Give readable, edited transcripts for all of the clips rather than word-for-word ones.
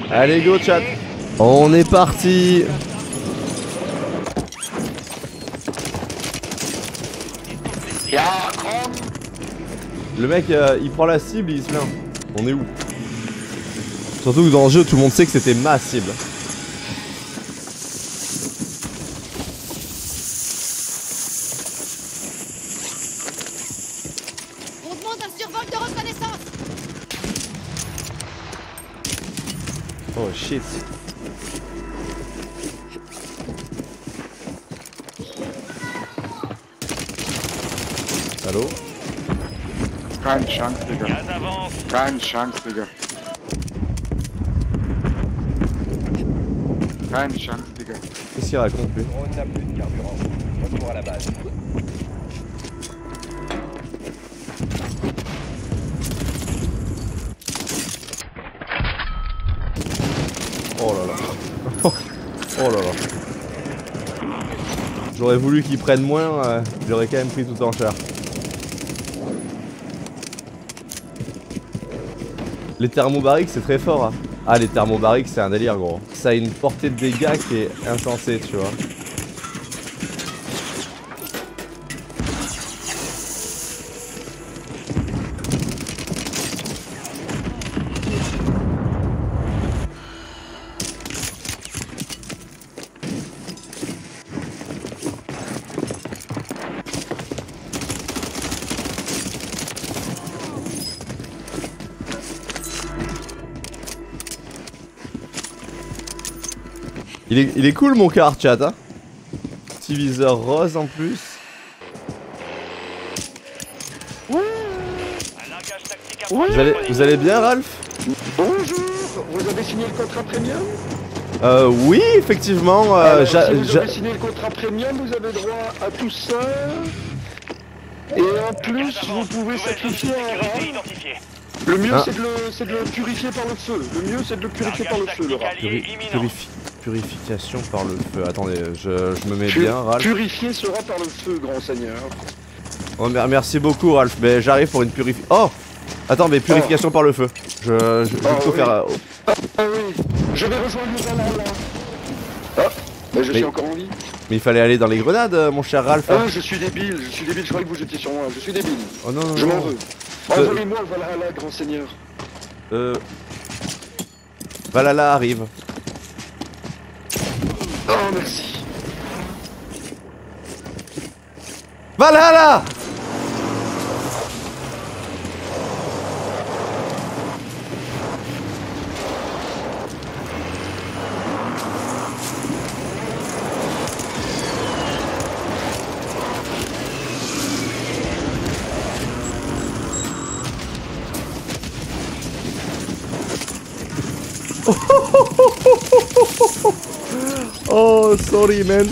Allez go chat. On est parti. Le mec il prend la cible et il se plaint. On est où? Surtout que dans le jeu tout le monde sait que c'était ma cible. On demande un survol de reconnaissance. Oh shit. Allô? Keine Chance, Digga. Keine Chance, Digga. Keine Chance, Digga. Qu'est-ce qu'il raconte lui? On n'a plus de carburant. Retour à la base. Oh là là. Oh là là. J'aurais voulu qu'ils prennent moins, j'aurais quand même pris tout en cher. Les thermobariques c'est très fort hein. Ah les thermobariques c'est un délire gros. Ça a une portée de dégâts qui est insensée tu vois. Il est cool mon car chat hein. Petit viseur rose en plus. Vous allez bien Ralph? Bonjour, vous avez signé le contrat premium? Oui effectivement Si vous avez signé le contrat premium, vous avez droit à tout ça. Et en plus, vous pouvez sacrifier un rat. Le mieux c'est de le purifier par le feu. Le mieux c'est de le purifier par le feu le rat. Purification par le feu. Attendez, je me mets bien, Ralph. Purifier sera par le feu, grand seigneur. Oh, merci beaucoup, Ralph. Mais j'arrive pour une purification. Oh! Attends, mais purification par le feu. Je vais tout oui. faire. Ah oui, je vais rejoindre le Valhalla. Ah, mais je suis encore en vie. Mais il fallait aller dans les grenades, mon cher Ralph. Ah, je suis débile, je croyais que vous étiez sur moi. Je suis débile. Oh non, non, je m'en non. veux. Envoyez-moi le Valhalla, grand seigneur. Valhalla arrive. Oh, merci. Valhalla! Oh, sorry, man.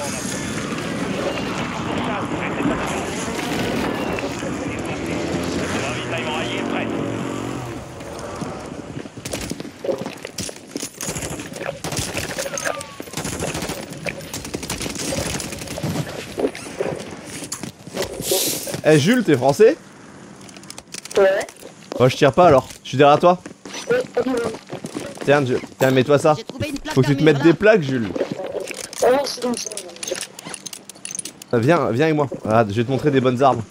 Eh Jules, t'es français? Ouais. Oh, je tire pas alors. Je suis derrière toi. Oui, ok, ouais. Tiens, tiens, mets-toi ça. J'ai trouvé une plaque Faut que tu d'un te mur, mettes là. des plaques, Jules. Ouais, c'est bon, c'est bon. Viens avec moi. Regarde, je vais te montrer des bonnes armes.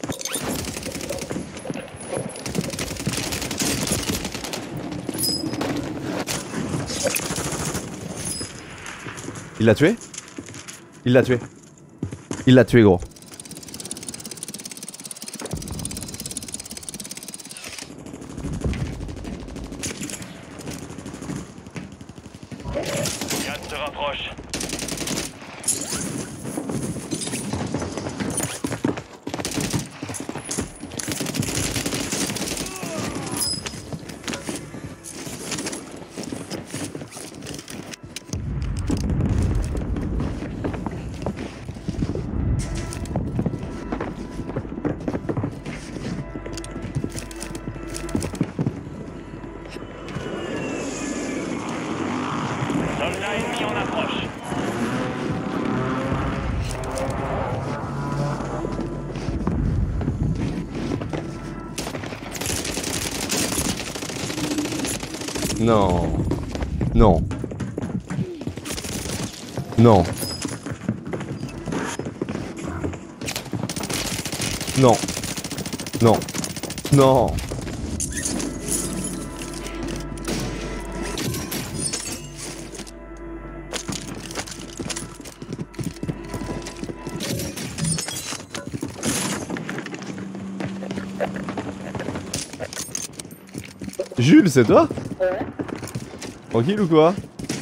Il l'a tué? Il l'a tué. Il l'a tué, gros. Yann se rapproche. Soldat ennemi en approche. Non. Non. Non. Non. Non. Non. Jules, c'est toi? Ouais. Tranquille ou quoi?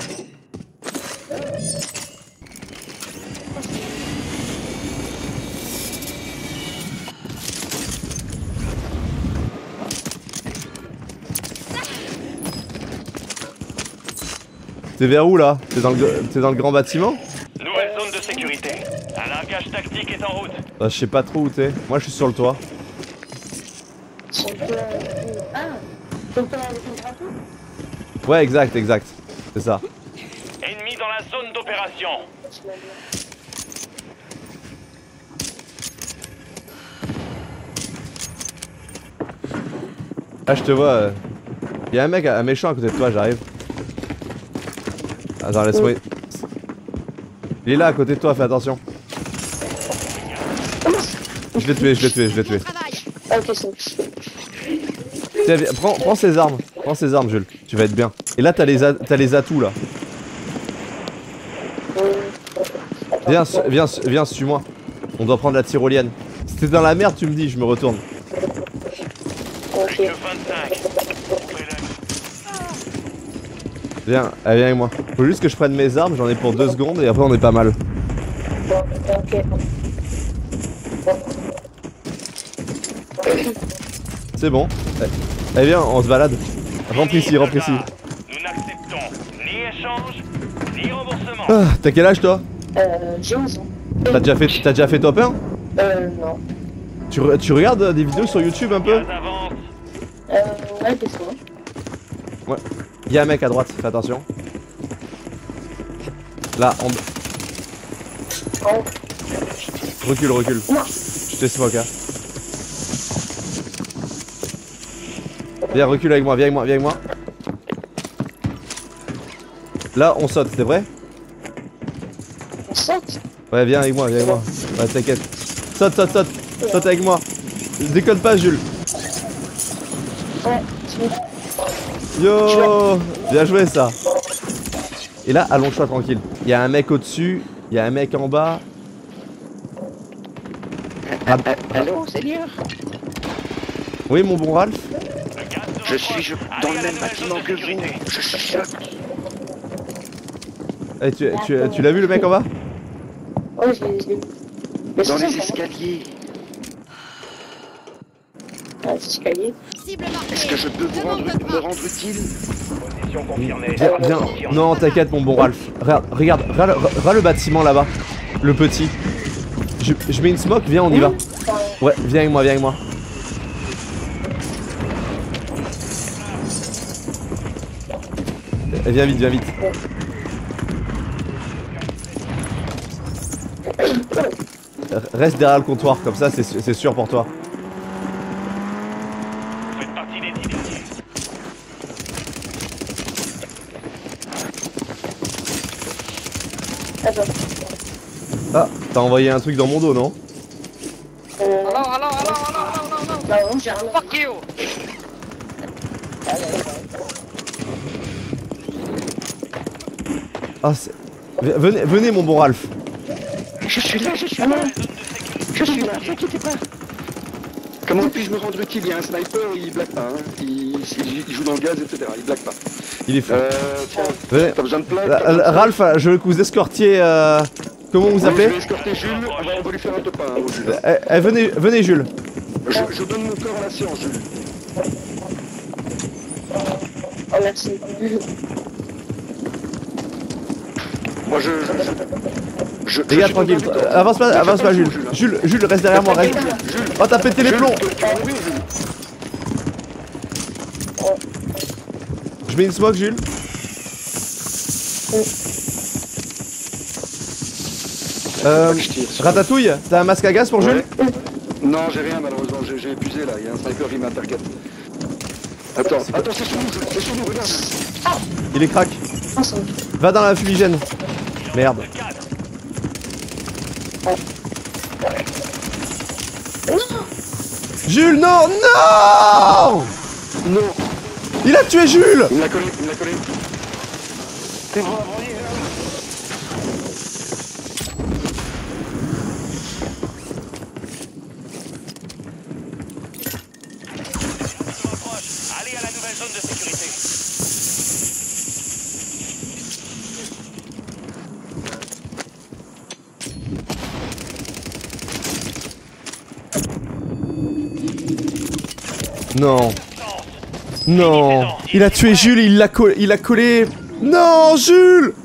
T'es vers où là? T'es dans le grand bâtiment? Nouvelle zone de sécurité. Un largage tactique est en route. Je sais pas trop où t'es. Moi je suis sur le toit. Sur le ah, ton père avec une drapeau? Ouais, exact, exact. C'est ça. Ennemi dans la zone d'opération. Tu m'as dit. Ah, je te vois. Y'a un mec, un méchant à côté de toi, j'arrive. Attends, laisse-moi. Il est là à côté de toi, fais attention. Je l'ai tué, je l'ai tué, je l'ai tué. Bon travail. Ah, ok, c'est bon. Tiens, viens, prends ces armes. Prends ces armes, Jules. Tu vas être bien. Et là, t'as les atouts là. Viens, suis-moi. On doit prendre la tyrolienne. Si t'es dans la merde, tu me dis, je me retourne. Ok. Plus que 25. Viens, allez, viens avec moi. Faut juste que je prenne mes armes, j'en ai pour 2 secondes et après on est pas mal. Ok. C'est bon. Allez, viens, on se balade. Rentre ici, rentre ici. Nous n'acceptons ni échange, ni remboursement. Ah, t'as quel âge toi? J'ai 11 ans. T'as déjà fait top 1? Non. Tu regardes des vidéos sur YouTube un peu? Gaz avance. Ouais, des fois. Ouais. Y'a un mec à droite, fais attention. Là, en... Oh. Recule, recule. Non. Je te smoke, hein. Viens, recule avec moi, viens avec moi, viens avec moi. Là, on saute, c'est vrai? On saute. Ouais, viens avec moi, viens avec moi. Ouais, t'inquiète. Saute, saute, saute. Saute avec moi. Déconne pas, Jules. Ouais, tu Yo, bien joué ça. Et là, allonge-toi tranquille. Il y a un mec au-dessus, il y a un mec en bas. Allô, Seigneur? Oui, mon bon Ralph. Je suis dans le même bâtiment que vous. Je suis choc. Eh, tu l'as vu le mec en bas? Ouais, je l'ai vu. Mais Dans c'est les ça, escaliers. Ah, les escaliers. Cible marquée. Est-ce que je peux me rendre utile? Position confirmée. Viens, viens. Non, t'inquiète, mon bon Ralph. Regarde le bâtiment là-bas. Le petit. Je mets une smoke, viens, on y va. Ouais, viens avec moi, viens avec moi. Viens vite, viens vite. Reste derrière le comptoir, comme ça c'est sûr pour toi. Vous faites partie des 10 derniers. Attends. Ah, t'as envoyé un truc dans mon dos, non? Bah non, j'ai rien. Fuck you! Ah, venez mon bon Ralph. Je suis là, je suis là. Je suis là, t'inquiète pas. Comment puis-je me rendre utile? Il y a un sniper, il blague pas, hein. Il joue dans le gaz, etc. Il blague pas. Il est fou. Tiens, Venez. t'as besoin de plaques? Ralph, je veux que vous escortiez... Comment vous Je appelez? vais escorter Jules, on va lui faire un top 1 au Jules. Venez Jules. Je donne mon corps à la science, Jules. Oh, merci. Moi Les gars, tranquille. Avance pas Jules. Jules, reste derrière moi, reste. Oh, t'as pété les plombs. Je mets une smoke, Jules. Ratatouille, t'as un masque à gaz pour Jules? Non, j'ai rien malheureusement, j'ai épuisé là, il y a un sniper qui m'intercepte. Attends, c'est sur nous, regarde. Il est crack. Va dans la fumigène. Merde. Jules, non, non! Non. Il a tué Jules! Il me l'a collé, C'est bon, Allez à la nouvelle zone de sécurité. Non. Non. Il a tué Jules, il l'a collé. Non, Jules!